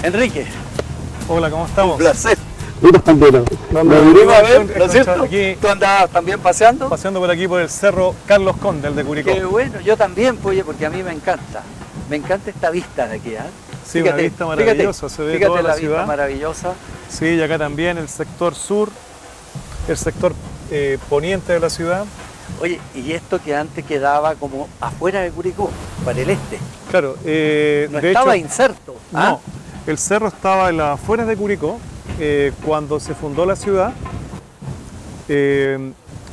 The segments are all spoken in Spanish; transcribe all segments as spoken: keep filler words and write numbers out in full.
Enrique. Hola, ¿cómo estamos? Un placer. Mira, Pantero. Nos vinimos a ver, ¿no es cierto? Aquí, ¿Tú andabas también paseando? paseando por aquí por el cerro Carlos Conde, el de Curicó. Qué bueno, yo también, pues, oye, porque a mí me encanta. Me encanta esta vista de aquí, ¿ah? ¿eh? Sí, fíjate, una vista maravillosa, fíjate, se ve fíjate toda la, la vista ciudad. maravillosa. Sí, y acá también el sector sur, el sector eh, poniente de la ciudad. Oye, y esto que antes quedaba como afuera de Curicó, para el este. Claro, eh, no de estaba hecho, inserto. ¿ah? No, el cerro estaba en las afueras de Curicó. Eh, cuando se fundó la ciudad, eh,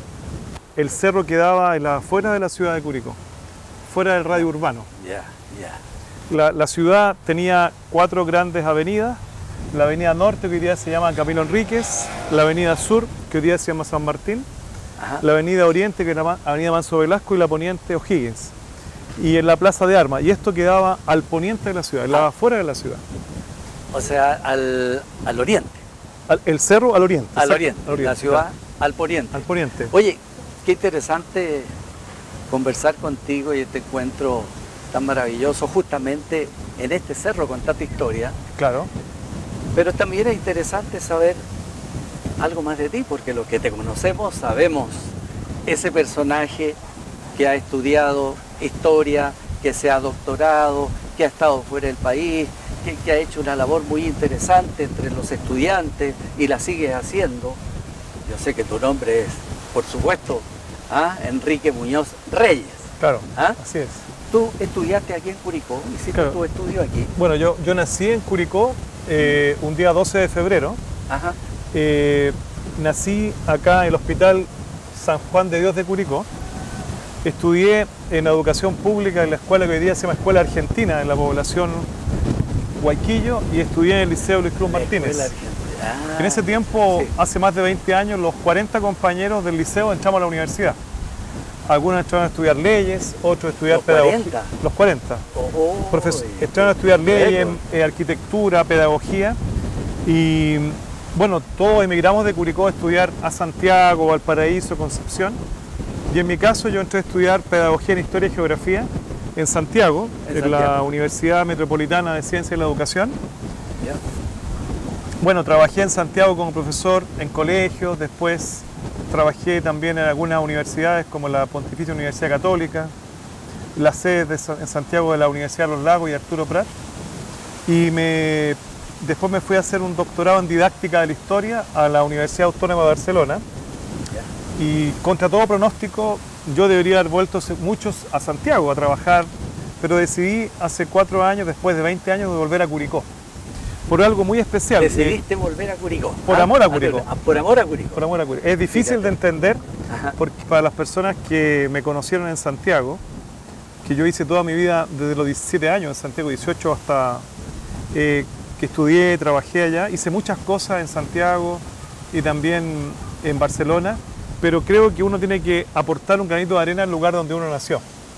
el cerro quedaba en las afueras de la ciudad de Curicó, fuera del radio urbano. Ya, ya. La, la ciudad tenía cuatro grandes avenidas: la avenida norte, que hoy día se llama Camilo Enríquez; la avenida sur, que hoy día se llama San Martín; Ajá. la avenida oriente, que era avenida Manso Velasco; y la poniente, O'Higgins. Y en la plaza de Armas, y esto quedaba al poniente de la ciudad, en la afuera de la ciudad. O sea, al, al oriente. Al, el cerro al oriente. Al exacto, oriente, al oriente, la ciudad claro. al poniente. Al poniente. Oye, qué interesante conversar contigo y este encuentro tan maravilloso justamente en este cerro con tanta historia. Claro. Pero también es interesante saber algo más de ti, porque los que te conocemos sabemos ese personaje que ha estudiado historia, que se ha doctorado, que ha estado fuera del país, que, que ha hecho una labor muy interesante entre los estudiantes y la sigue haciendo. Yo sé que tu nombre es, por supuesto, ¿ah? Enrique Muñoz Reyes. Claro, ¿Ah? así es. Tú estudiaste aquí en Curicó, hiciste Claro. tu estudio aquí. Bueno, yo, yo nací en Curicó eh, un día doce de febrero. Ajá. Eh, nací acá en el Hospital San Juan de Dios de Curicó. Estudié en educación pública en la escuela que hoy día se llama Escuela Argentina, en la población Huayquillo, y estudié en el Liceo Luis Cruz Martínez. Ah, En ese tiempo, sí. hace más de veinte años, los cuarenta compañeros del liceo entramos a la universidad. Algunos entraron a estudiar leyes, otros a estudiar ¿Los pedagogía. cuarenta? Los cuarenta. Oh, Profes- y- entraron a estudiar leyes, Bueno. eh, arquitectura, pedagogía. Y bueno, todos emigramos de Curicó a estudiar a Santiago, Valparaíso, Concepción. Y en mi caso yo entré a estudiar pedagogía en historia y geografía en Santiago, En en, Santiago. la Universidad Metropolitana de Ciencia y la Educación. Ya. Bueno, trabajé en Santiago como profesor en colegios, después trabajé también en algunas universidades como la Pontificia Universidad Católica, la sede de Sa- en Santiago de la Universidad de los Lagos y Arturo Prat. Y me, después me fui a hacer un doctorado en didáctica de la historia a la Universidad Autónoma de Barcelona. Y contra todo pronóstico, yo debería haber vuelto hace muchos a Santiago a trabajar, pero decidí hace cuatro años, después de veinte años, de volver a Curicó. Por algo muy especial. que- Decidiste volver a Curicó. Por amor a Curicó. Ah, por amor a Curicó. por amor a Curicó. Es difícil de entender Ajá. porque para las personas que me conocieron en Santiago, que yo hice toda mi vida desde los diecisiete años en Santiago, dieciocho hasta eh, que estudié, trabajé allá, hice muchas cosas en Santiago y también en Barcelona, pero creo que uno tiene que aportar un granito de arena al lugar donde uno nació.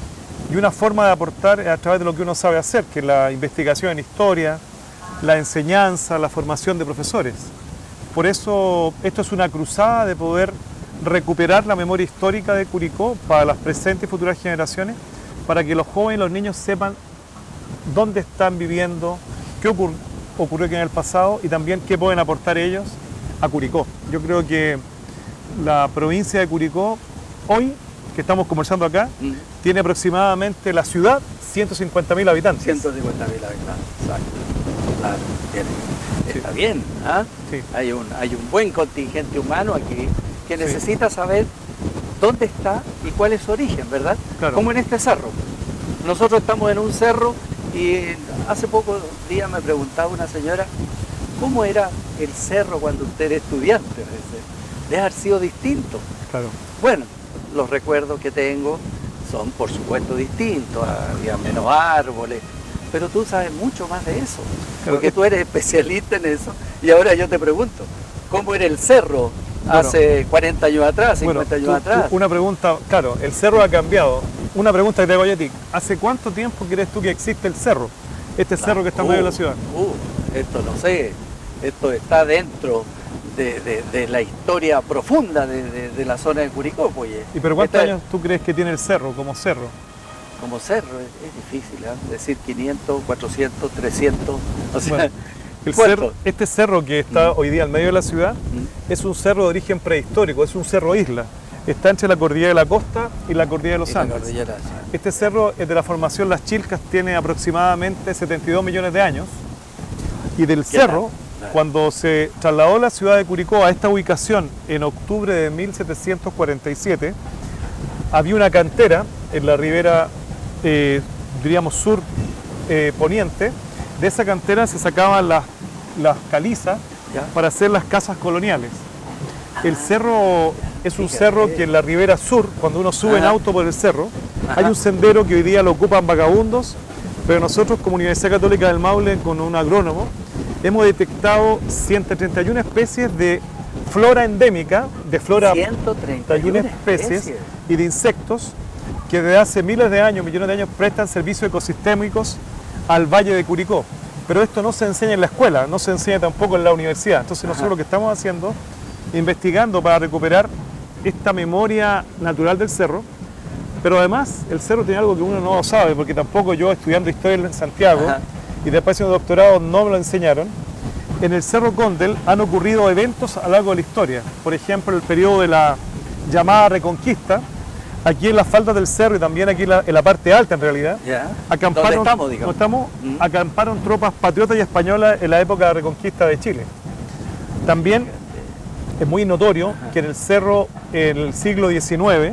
Y una forma de aportar es a través de lo que uno sabe hacer, que es la investigación en historia, la enseñanza, la formación de profesores. Por eso esto es una cruzada de poder recuperar la memoria histórica de Curicó para las presentes y futuras generaciones, para que los jóvenes y los niños sepan dónde están viviendo, qué ocur- ocurrió aquí en el pasado y también qué pueden aportar ellos a Curicó. Yo creo que la provincia de Curicó, hoy que estamos conversando acá, Mm. tiene aproximadamente la ciudad ciento cincuenta mil habitantes. ciento cincuenta mil habitantes. Exacto. Claro, tiene. Sí. Está bien. ¿ah? Sí. Hay, un, hay un buen contingente humano aquí que necesita saber dónde está y cuál es su origen, ¿verdad? Claro. Como en este cerro. Nosotros estamos en un cerro y hace pocos días me preguntaba una señora cómo era el cerro cuando usted era estudiante. Debe haber sido distinto. Claro. Bueno, los recuerdos que tengo son por supuesto distintos, había menos árboles, pero tú sabes mucho más de eso, Claro. porque tú eres especialista en eso, y ahora yo te pregunto, ¿cómo era el cerro Bueno. hace cuarenta años atrás, Bueno, cincuenta años tú- atrás? tú- una pregunta, claro, el cerro ha cambiado. Una pregunta que te hago yo a ti. ¿Hace cuánto tiempo crees tú que existe el cerro? Este cerro que está en medio de la ciudad. Uh, esto no sé, esto está dentro de, de- de la historia profunda de, de- de la zona de Curicó, pues. ¿Y pero cuántos Esta- años tú crees que tiene el cerro como cerro? Como cerro, es, es difícil ¿eh? decir quinientos, cuatrocientos, trescientos, o sea, Bueno, El Puerto. cerro, este cerro que está Mm. hoy día al medio de la ciudad Mm. es un cerro de origen prehistórico, es un cerro isla. Está entre la cordillera de la Costa y la cordillera de los Y la Andes. cordillera, sí. Este cerro es de la formación Las Chilcas, tiene aproximadamente setenta y dos millones de años. Y del cerro, tal? cuando se trasladó la ciudad de Curicó a esta ubicación en octubre de mil setecientos cuarenta y siete, había una cantera en la ribera, eh, diríamos, sur eh, poniente. De esa cantera se sacaban las, las calizas Ya. para hacer las casas coloniales. El cerro es un Fíjate. cerro que en la ribera sur, cuando uno sube en Ajá. auto por el cerro, Ajá. hay un sendero que hoy día lo ocupan vagabundos, pero nosotros como Universidad Católica del Maule, con un agrónomo, hemos detectado ciento treinta y una especies de flora endémica, de flora ciento treinta y treinta y una una especies y de insectos que desde hace miles de años, millones de años, prestan servicios ecosistémicos al Valle de Curicó. Pero esto no se enseña en la escuela, no se enseña tampoco en la universidad. Entonces nosotros Ajá. lo que estamos haciendo, investigando para recuperar esta memoria natural del cerro, pero además el cerro tiene algo que uno no sabe, porque tampoco yo estudiando historia en Santiago Ajá. y después haciendo doctorado no me lo enseñaron. En el Cerro Condel han ocurrido eventos a lo largo de la historia. Por ejemplo, el periodo de la llamada Reconquista, aquí en las faldas del cerro y también aquí en la, en la parte alta en realidad, Ya. acamparon, ¿Dónde estamos, ¿no digamos? estamos? Mm. acamparon tropas patriotas y españolas en la época de la Reconquista de Chile. También es muy notorio que en el cerro, en el siglo diecinueve,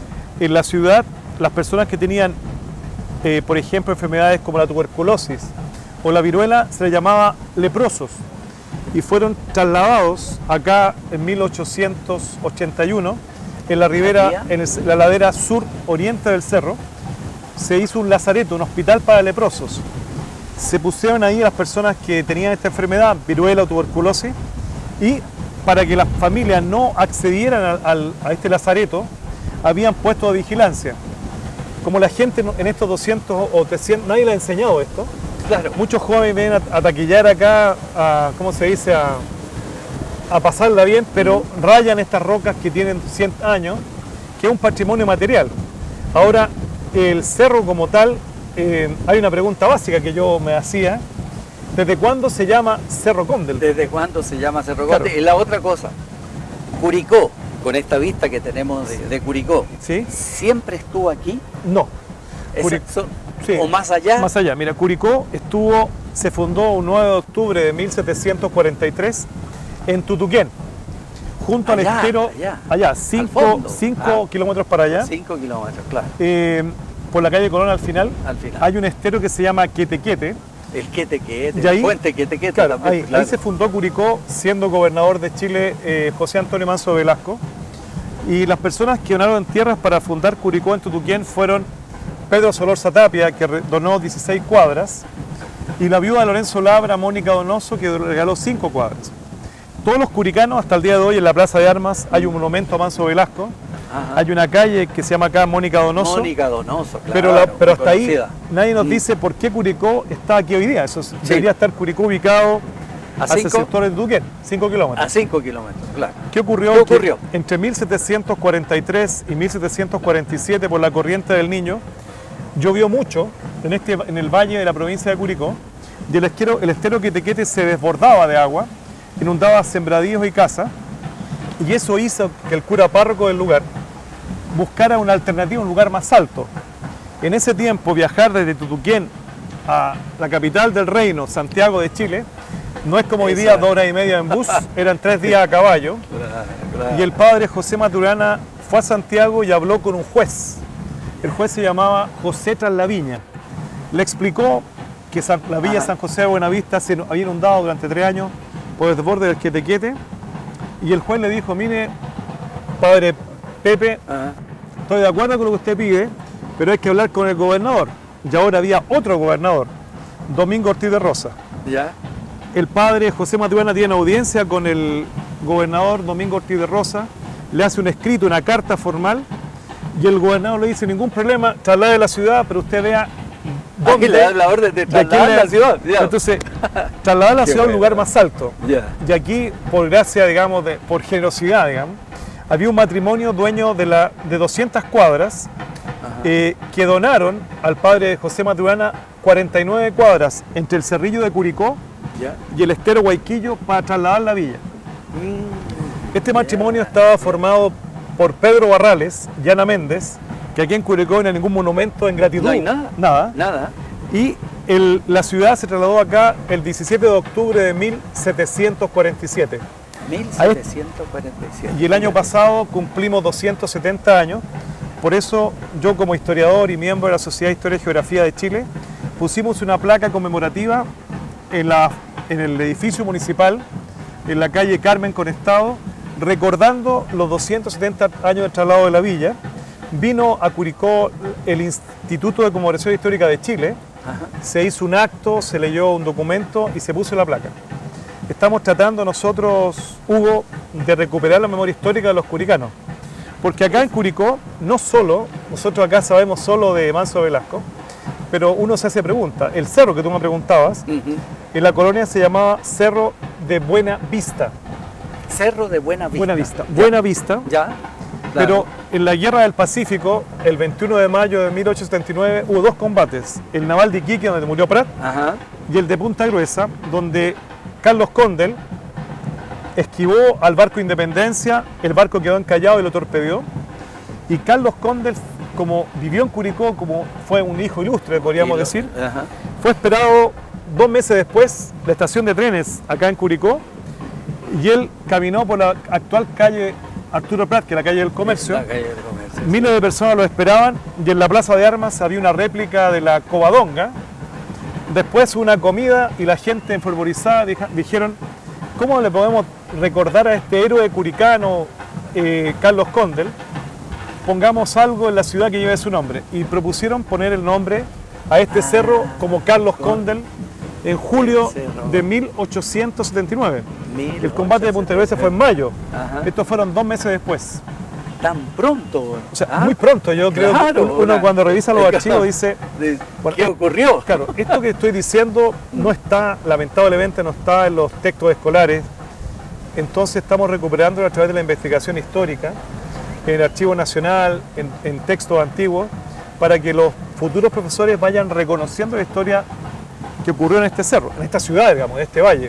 en la ciudad, las personas que tenían, eh, por ejemplo, enfermedades como la tuberculosis o la viruela, se les llamaba leprosos y fueron trasladados acá en mil ochocientos ochenta y uno en la ribera, en el- la ladera sur oriente del cerro. Se hizo un lazareto, un hospital para leprosos. Se pusieron ahí a las personas que tenían esta enfermedad, viruela o tuberculosis, y para que las familias no accedieran al- al- a este lazareto, habían puestos de vigilancia. Como la gente no- en estos doscientos o trescientos, nadie le ha enseñado esto, Claro. muchos jóvenes vienen a, a taquillar acá, a, ¿cómo se dice?, a, a pasarla bien, pero rayan estas rocas que tienen cien años, que es un patrimonio material. Ahora, el cerro como tal, eh, hay una pregunta básica que yo me hacía: ¿desde cuándo se llama Cerro Condel? ¿Desde cuándo se llama Cerro Claro. Condel? Y la otra cosa, Curicó, con esta vista que tenemos de, de Curicó, ¿Sí? ¿siempre estuvo aquí? No. ¿Es- Curi- son- Sí. ¿O más allá? Más allá. Mira, Curicó estuvo, se fundó un nueve de octubre de mil setecientos cuarenta y tres en Tutuquén, junto Allá, al estero, allá, allá, al cinco fondo. cinco Ah. kilómetros para allá, Cinco kilómetros, claro, eh, por la calle Colón al final, al final. hay un estero que se llama Quetequete. El Quetequete, Y ahí- el puente Quetequete Claro, también, ahí, claro. ahí se fundó Curicó, siendo gobernador de Chile eh, José Antonio Manso Velasco. Y las personas que donaron tierras para fundar Curicó en Tutuquén fueron Pedro Solorza Tapia, que re- donó dieciséis cuadras, y la viuda de Lorenzo Labra, Mónica Donoso, que regaló cinco cuadras. Todos los curicanos, hasta el día de hoy, en la Plaza de Armas hay un monumento a Manso Velasco, Ajá. hay una calle que se llama acá Mónica Donoso, Mónica Donoso, claro. pero, la- pero hasta ahí conocida. nadie nos Mm. dice por qué Curicó está aquí hoy día. Eso es- debería estar Curicó ubicado ¿A hacia el cinco? sector de Tutuquén, cinco kilómetros. A cinco kilómetros, claro. ¿Qué ocurrió? ¿Qué ocurrió? Que entre mil setecientos cuarenta y tres y mil setecientos cuarenta y siete, por la corriente del Niño, llovió mucho en, este, en el valle de la provincia de Curicó, y el, esquero, el estero Quetequete se desbordaba de agua, inundaba sembradíos y casas, y eso hizo que el cura párroco del lugar buscara una alternativa, un lugar más alto. En ese tiempo, viajar desde Tutuquén a la capital del reino, Santiago de Chile, no es como hoy día, dos horas y media en bus, eran tres días a caballo. Claro, claro. Y el padre José Maturana fue a Santiago y habló con un juez. El juez se llamaba José Traslaviña. Le explicó que San- la villa Ajá. San José de Buenavista se había inundado durante tres años por el desborde del Quetequete. Y el juez le dijo: mire, padre Pepe, Ajá. estoy de acuerdo con lo que usted pide, pero hay que hablar con el gobernador. Y ahora había otro gobernador, Domingo Ortiz de Rosa. ¿Ya? El padre José Maturana tiene audiencia con el gobernador Domingo Ortiz de Rosa, le hace un escrito, una carta formal, y el gobernador le dice: ningún problema, traslade la ciudad, pero usted vea Aquí le da la orden de de quién trasladar le- la ciudad. Ya. Entonces, trasladar la Qué ciudad a un bueno. lugar más alto. Ya. Y aquí, por gracia, digamos, de- por generosidad, digamos, había un matrimonio dueño de, la, de doscientas cuadras Ajá. eh, que donaron al padre José Maturana cuarenta y nueve cuadras entre el Cerrillo de Curicó Ya. y el estero Guayquillo para trasladar la villa. Mm, Este matrimonio estaba formado por Pedro Barrales y Ana Méndez, que aquí en Curicó no hay ningún monumento en gratitud. No hay nada. Nada. Nada. Y el- la ciudad se trasladó acá el diecisiete de octubre de mil setecientos cuarenta y siete. mil setecientos cuarenta y siete. Y el año pasado cumplimos doscientos setenta años. Por eso yo, como historiador y miembro de la Sociedad de Historia y Geografía de Chile, pusimos una placa conmemorativa en, la, en el edificio municipal, en la calle Carmen Conestado, recordando los doscientos setenta años del traslado de la villa. Vino a Curicó el Instituto de Conmemoración Histórica de Chile, Ajá. se hizo un acto, se leyó un documento y se puso la placa. Estamos tratando nosotros, Hugo, de recuperar la memoria histórica de los curicanos. Porque acá en Curicó, no solo, nosotros acá sabemos solo de Manso Velasco, pero uno se hace pregunta. El cerro que tú me preguntabas, Ujú. en la colonia se llamaba Cerro de Buena Vista. Cerro de Buena Vista. Buena Vista. Ya. Buena Vista. Ya. Pero Claro. en la Guerra del Pacífico, el veintiuno de mayo de mil ochocientos setenta y nueve, hubo dos combates. El naval de Iquique, donde murió Prat, Ajá. y el de Punta Gruesa, donde Carlos Condel esquivó al barco Independencia, el barco quedó encallado y lo torpedeó. Y Carlos Condel, como vivió en Curicó, como fue un hijo ilustre, podríamos Y lo- decir, Ajá. fue esperado dos meses después la estación de trenes acá en Curicó, y él caminó por la actual calle Arturo Prat, que es la calle del Comercio. La calle del Comercio. Miles de personas lo esperaban, y en la Plaza de Armas había una réplica de la Covadonga. Después una comida y la gente enfervorizada dija- dijeron, ¿cómo le podemos recordar a este héroe curicano, eh, Carlos Condel? Pongamos algo en la ciudad que lleve su nombre. Y propusieron poner el nombre a este Ah, cerro como Carlos con- Condel en julio el cerro. de mil ochocientos setenta y nueve. mil El combate de Punta Grecia fue en mayo. Ajá. Estos fueron dos meses después. Tan pronto. O sea, Ah, muy pronto. Yo creo que claro, uno una- cuando revisa los Claro. archivos dice, de- Bueno, ¿Qué eh, ocurrió? claro, esto que estoy diciendo no está, lamentablemente no está en los textos escolares, entonces estamos recuperando a través de la investigación histórica, en el Archivo Nacional, en, en textos antiguos, para que los futuros profesores vayan reconociendo la historia que ocurrió en este cerro, en esta ciudad, digamos, en este valle.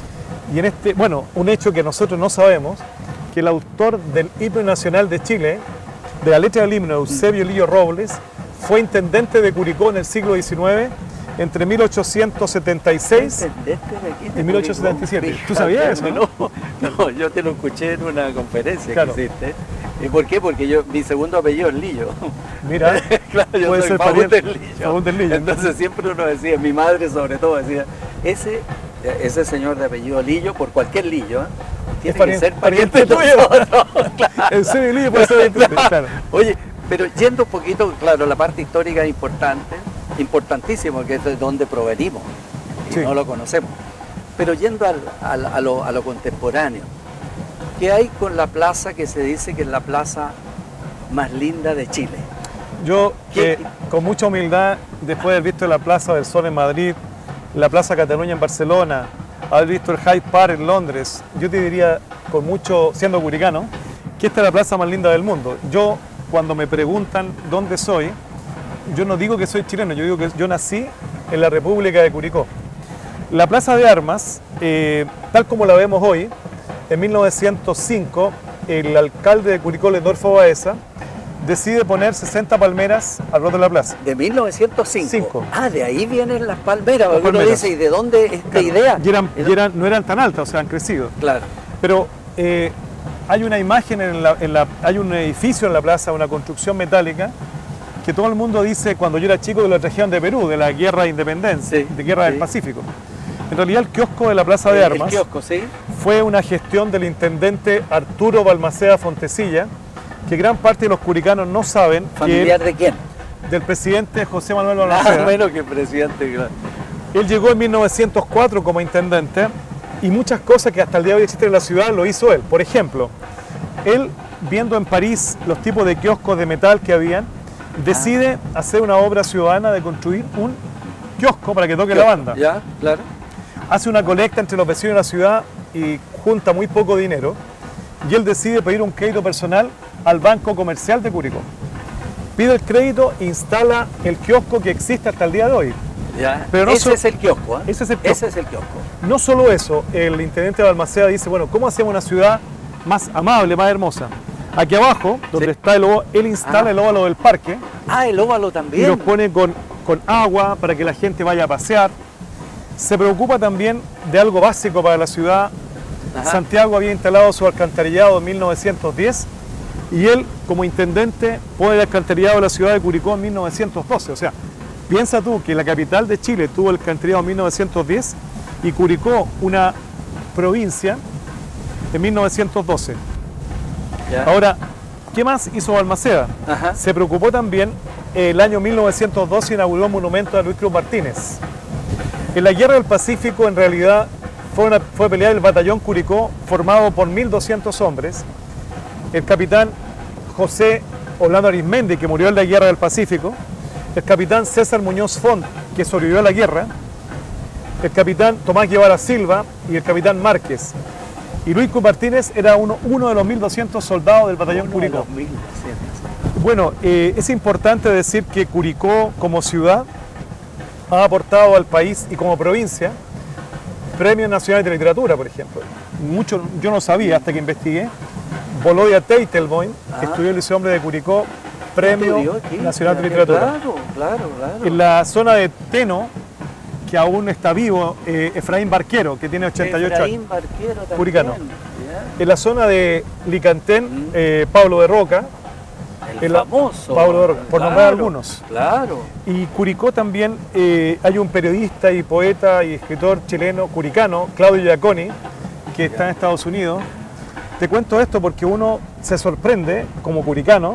Y en este, bueno, un hecho que nosotros no sabemos, que el autor del himno nacional de Chile, de la letra del himno, Eusebio Lillo Robles, fue intendente de Curicó en el siglo diecinueve, entre mil ochocientos setenta y seis ¿Entendiste de aquí de y mil ochocientos setenta y siete. Curicó? ¿Tú sabías eso, No, no, yo te lo escuché en una conferencia Claro. que hiciste. ¿Y por qué? Porque yo, mi segundo apellido es Lillo. Mira, Claro, yo puede soy ser Faúndez pariente- Lillo. Faúndez Lillo. Entonces siempre uno decía, mi madre sobre todo decía, ese, ese señor de apellido Lillo, por cualquier Lillo, ¿eh? tiene pariente- que ser pariente, pariente de nosotros. Claro. Eusebio Lillo puede ser intendente, claro. Oye, pero yendo un poquito, claro, la parte histórica es importante, importantísimo, que es de donde provenimos, y Sí. no lo conocemos. Pero yendo al- al- a, lo, a lo contemporáneo, ¿qué hay con la plaza que se dice que es la plaza más linda de Chile? Yo, ¿Qué- eh, con mucha humildad, después de haber visto la Plaza del Sol en Madrid, la Plaza Cataluña en Barcelona, haber visto el Hyde Park en Londres, yo te diría, con mucho, siendo curicano, que esta es la plaza más linda del mundo. Yo, cuando me preguntan dónde soy, yo no digo que soy chileno, yo digo que yo nací en la República de Curicó. La Plaza de Armas, eh, tal como la vemos hoy, en mil novecientos cinco, el alcalde de Curicó, Ledorfo Baeza, decide poner sesenta palmeras alrededor de la plaza. De mil novecientos cinco. Cinco. Ah, de ahí vienen las palmeras. Las porque uno palmeras. dice, ¿y de dónde esta Claro, idea? Y, eran, y eran- no eran tan altas, o sea, han crecido. Claro. Pero eh, hay una imagen, en la, en la- hay un edificio en la plaza, una construcción metálica, que todo el mundo dice, cuando yo era chico, de la región de Perú, de la Guerra de Independencia, Sí, de Guerra sí. del Pacífico. En realidad, el kiosco de la Plaza de El- Armas El kiosco, ¿sí? fue una gestión del intendente Arturo Balmaceda Fontecilla, que gran parte de los curicanos no saben, que ¿Familiar él- de quién? del presidente José Manuel Nada Balmaceda. menos que presidente. Claro. Él llegó en mil novecientos cuatro como intendente y muchas cosas que hasta el día de hoy existen en la ciudad lo hizo él. Por ejemplo, él, viendo en París los tipos de kioscos de metal que habían, decide hacer una obra ciudadana de construir un kiosco para que toque la banda. Ya, claro. Hace una colecta entre los vecinos de la ciudad y junta muy poco dinero. Y él decide pedir un crédito personal al Banco Comercial de Curicó. Pide el crédito e instala el kiosco que existe hasta el día de hoy. Ya. Pero no ese so- es el kiosco, ¿eh? ese es el kiosco. Ese es el kiosco. No solo eso, el intendente de Balmaceda dice, bueno, ¿cómo hacemos una ciudad más amable, más hermosa? Aquí abajo, donde Sí. está el óvalo, él instala Ah. el óvalo del parque Ah, el óvalo y también. los pone con, con agua para que la gente vaya a pasear. Se preocupa también de algo básico para la ciudad. Ajá. Santiago había instalado su alcantarillado en mil novecientos diez y él, como intendente, pone el alcantarillado de la ciudad de Curicó en mil novecientos doce. O sea, piensa tú que la capital de Chile tuvo el alcantarillado en mil novecientos diez y Curicó, una provincia, en mil novecientos doce. Ya. Ahora, ¿qué más hizo Balmaceda? Ajá. Se preocupó también, el año mil novecientos doce inauguró un monumento a Luis Cruz Martínez. En la Guerra del Pacífico, en realidad, fue, una, fue pelear el batallón Curicó, formado por mil doscientos hombres. El capitán José Orlando Arismendi, que murió en la Guerra del Pacífico. El capitán César Muñoz Font, que sobrevivió a la guerra. El capitán Tomás Guevara Silva y el capitán Márquez. Y Luis Cruz Martínez era uno, uno de los mil doscientos soldados del batallón Uno de Curicó. los mil doscientos. Bueno, eh, es importante decir que Curicó como ciudad ha aportado al país y como provincia premios nacionales de literatura, por ejemplo. Mucho, yo no sabía hasta que investigué. Volodya Teitelboim, que Ah. estudió en el Liceo Hombre de Curicó, premio Estudió aquí, nacional de claro, literatura. Claro, claro, claro. En la zona de Teno, que aún está vivo, eh, Efraín Barquero, que tiene ochenta y ocho Efraín años. Barquero también. Curicano. Ya. En la zona de Licantén, Mm. eh, Pablo de Roca, El en la- famoso. Pablo de Roca, por nombrar algunos. Claro. Y Curicó también, eh, hay un periodista y poeta y escritor chileno, curicano, Claudio Giaconi, que está en Estados Unidos. Te cuento esto porque uno se sorprende, como curicano,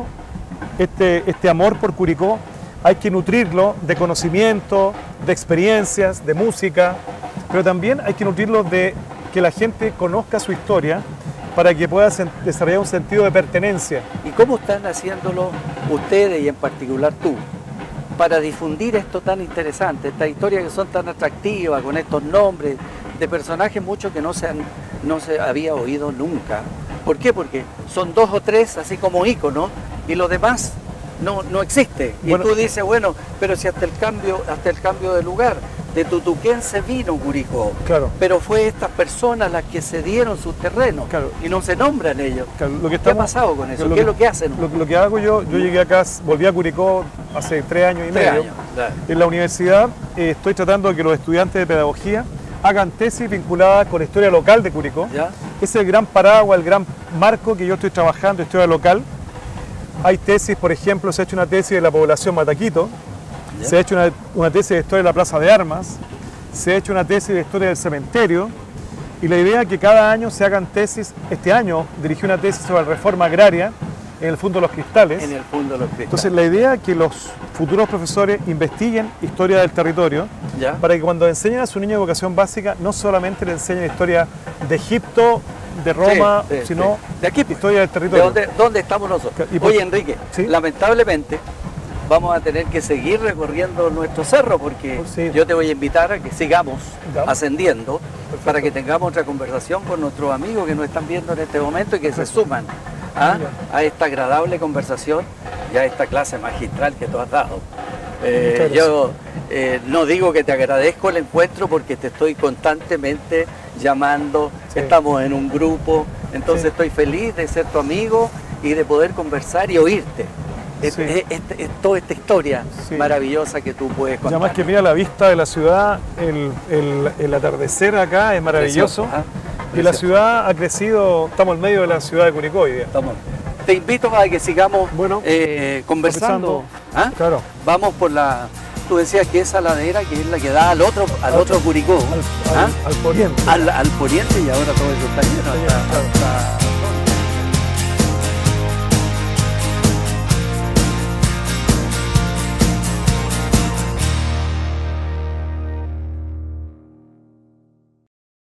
este, este amor por Curicó, hay que nutrirlo de conocimiento, de experiencias, de música, pero también hay que nutrirlo de que la gente conozca su historia para que pueda sen- desarrollar un sentido de pertenencia. ¿Y cómo están haciéndolo ustedes y en particular tú para difundir esto tan interesante, estas historias que son tan atractivas, con estos nombres de personajes muchos que no se, han, no se había oído nunca? ¿Por qué? Porque son dos o tres así como íconos y los demás no, no existe. Y Bueno, tú dices, bueno, pero si hasta el cambio, hasta el cambio de lugar, de Tutuquén se vino Curicó. Claro. Pero fue estas personas las que se dieron sus terrenos Claro. y no se nombran ellos. Claro, lo que ¿Qué ha estamos- pasado con eso? lo ¿Qué es lo que hacen? Lo, lo que hago yo, yo llegué acá, volví a Curicó hace tres años y Tres medio. años, claro. En la universidad eh, estoy tratando de que los estudiantes de pedagogía hagan tesis vinculadas con la historia local de Curicó. ¿Ya? Ese es el gran paraguas, el gran marco que yo estoy trabajando, historia local. Hay tesis, por ejemplo, se ha hecho una tesis de la población Mataquito, ¿Ya? se ha hecho una, una tesis de historia de la Plaza de Armas, se ha hecho una tesis de historia del cementerio, y la idea es que cada año se hagan tesis. Este año dirigí una tesis sobre la reforma agraria en el Fondo de los Cristales. En el fondo de los cristales. Entonces la idea es que los futuros profesores investiguen historia del territorio ¿Ya? para que cuando enseñen a su niño de educación básica no solamente le enseñen historia de Egipto, de Roma, Sí, sí, sino sí. De aquí, pues. historia del ¿De territorio. dónde, dónde estamos nosotros? ¿Y por Oye, qué? Enrique, Sí. lamentablemente vamos a tener que seguir recorriendo nuestro cerro porque Oh, sí. yo te voy a invitar a que sigamos Ya. ascendiendo para que tengamos otra conversación con nuestros amigos que nos están viendo en este momento y que se suman ¿ah? a esta agradable conversación y a esta clase magistral que tú has dado. Eh, Muchas gracias. yo eh, no digo que te agradezco el encuentro porque te estoy constantemente llamando, Sí. estamos en un grupo, entonces Sí. estoy feliz de ser tu amigo y de poder conversar y oírte. Es, Sí. es- es- es toda esta historia Sí. maravillosa que tú puedes Y contar. además que mira la vista de la ciudad, el, el- el atardecer acá es maravilloso. Precioso, ¿ah? Y la Precioso. ciudad ha crecido, estamos en medio de la ciudad de Curicó hoy día. Estamos. Te invito a que sigamos Bueno, eh, conversando. ¿Ah? Claro. Vamos por la... Tú decías que esa ladera que es la que da al otro, al Al otro Curicó, Al, ¿ah? al, al poniente. al, al poniente y ahora todo eso está lleno. Está lleno, hasta- claro. hasta